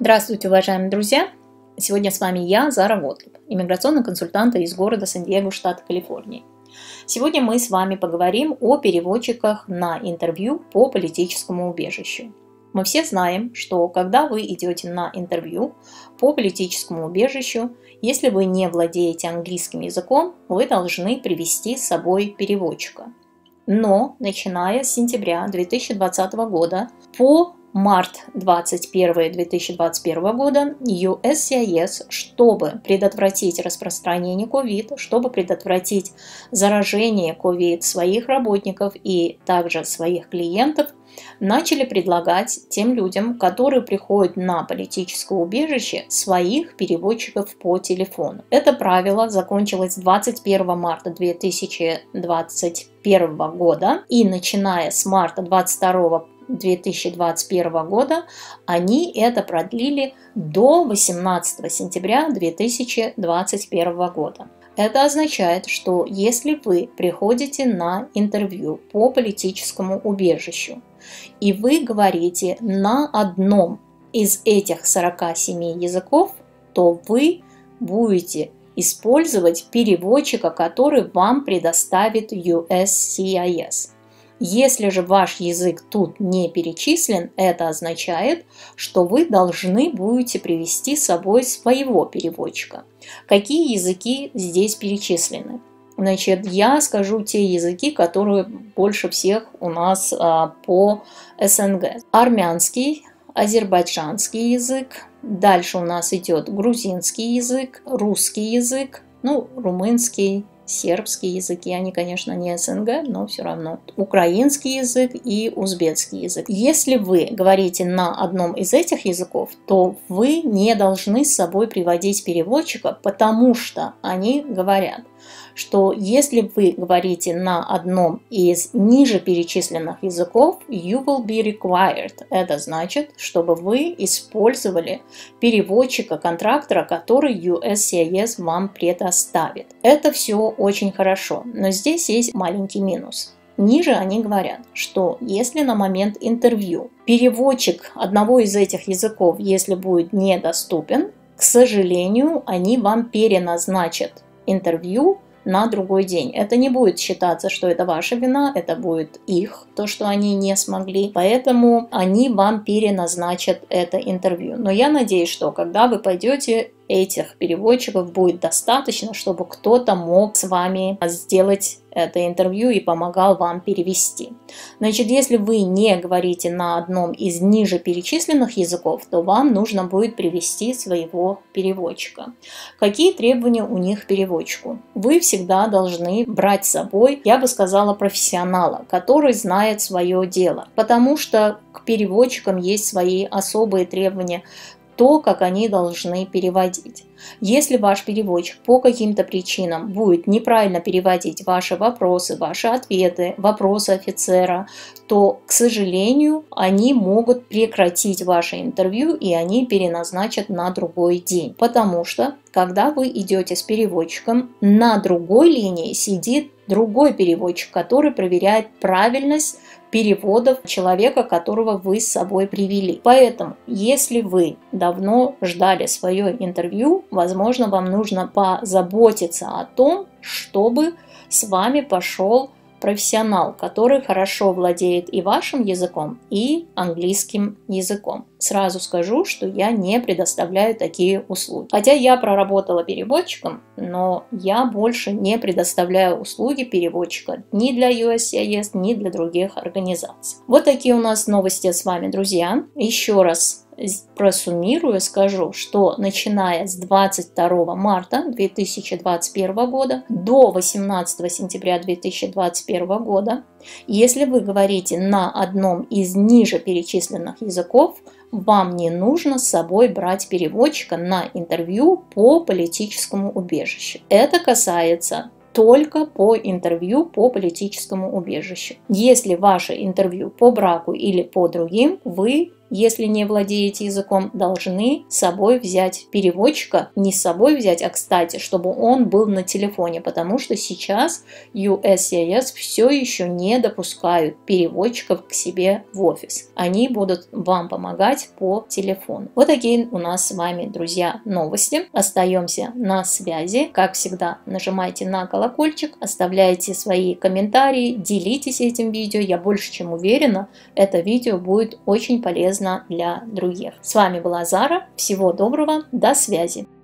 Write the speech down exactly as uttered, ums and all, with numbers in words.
Здравствуйте, уважаемые друзья! Сегодня с вами я, Зара Готлиб, иммиграционный консультант из города Сан-Диего, штата Калифорния. Сегодня мы с вами поговорим о переводчиках на интервью по политическому убежищу. Мы все знаем, что когда вы идете на интервью по политическому убежищу, если вы не владеете английским языком, вы должны привести с собой переводчика. Но начиная с сентября две тысячи двадцатого года по март двадцать первого две тысячи двадцать первого года ю эс си ай эс, чтобы предотвратить распространение ковид, чтобы предотвратить заражение ковид своих работников и также своих клиентов, начали предлагать тем людям, которые приходят на политическое убежище, своих переводчиков по телефону. Это правило закончилось двадцать первого марта две тысячи двадцать первого года, и начиная с марта двадцать второго две тысячи двадцать первого года они это продлили до восемнадцатого сентября две тысячи двадцать первого года. Это означает, что если вы приходите на интервью по политическому убежищу и вы говорите на одном из этих сорока семи языков, то вы будете использовать переводчика, который вам предоставит ю эс си ай эс. Если же ваш язык тут не перечислен, это означает, что вы должны будете привести с собой своего переводчика. Какие языки здесь перечислены? Значит, я скажу те языки, которые больше всех у нас а, по эс эн гэ. Армянский, азербайджанский язык, дальше у нас идет грузинский язык, русский язык, ну, румынский, сербские языки, они, конечно, не эс эн гэ, но все равно. Украинский язык и узбекский язык. Если вы говорите на одном из этих языков, то вы не должны с собой приводить переводчика, потому что они говорят, что если вы говорите на одном из ниже перечисленных языков, you will be required. Это значит, чтобы вы использовали переводчика-контрактора, который ю эс си ай эс вам предоставит. Это все очень хорошо, но здесь есть маленький минус. Ниже они говорят, что если на момент интервью переводчик одного из этих языков, если будет недоступен, к сожалению, они вам переназначат интервью на другой день. Это не будет считаться, что это ваша вина, это будет их, то, что они не смогли. Поэтому они вам переназначат это интервью. Но я надеюсь, что когда вы пойдете, этих переводчиков будет достаточно, чтобы кто-то мог с вами сделать это интервью и помогал вам перевести. Значит, если вы не говорите на одном из ниже перечисленных языков, то вам нужно будет привести своего переводчика. Какие требования у них к переводчику? Вы всегда должны брать с собой, я бы сказала, профессионала, который знает свое дело, потому что к переводчикам есть свои особые требования, то, как они должны переводить. Если ваш переводчик по каким-то причинам будет неправильно переводить ваши вопросы, ваши ответы, вопросы офицера, то, к сожалению, они могут прекратить ваше интервью и они переназначат на другой день. Потому что, когда вы идете с переводчиком, на другой линии сидит другой переводчик, который проверяет правильность переводов человека, которого вы с собой привели. Поэтому, если вы давно ждали свое интервью, возможно, вам нужно позаботиться о том, чтобы с вами пошел профессионал, который хорошо владеет и вашим языком, и английским языком. Сразу скажу, что я не предоставляю такие услуги. Хотя я проработала переводчиком, но я больше не предоставляю услуги переводчика ни для ю эс си ай эс, ни для других организаций. Вот такие у нас новости с вами, друзья. Еще раз просуммирую, скажу, что начиная с двадцать второго марта две тысячи двадцать первого года до восемнадцатого сентября две тысячи двадцать первого года, если вы говорите на одном из ниже перечисленных языков, вам не нужно с собой брать переводчика на интервью по политическому убежищу. Это касается только по интервью по политическому убежищу. Если ваше интервью по браку или по другим, вы если не владеете языком, должны с собой взять переводчика. Не с собой взять, а, кстати, чтобы он был на телефоне, потому что сейчас ю эс си ай эс все еще не допускают переводчиков к себе в офис. Они будут вам помогать по телефону. Вот такие у нас с вами, друзья, новости. Остаемся на связи. Как всегда, нажимайте на колокольчик, оставляйте свои комментарии, делитесь этим видео. Я больше чем уверена, это видео будет очень полезно для других. С вами была Зара. Всего доброго. До связи.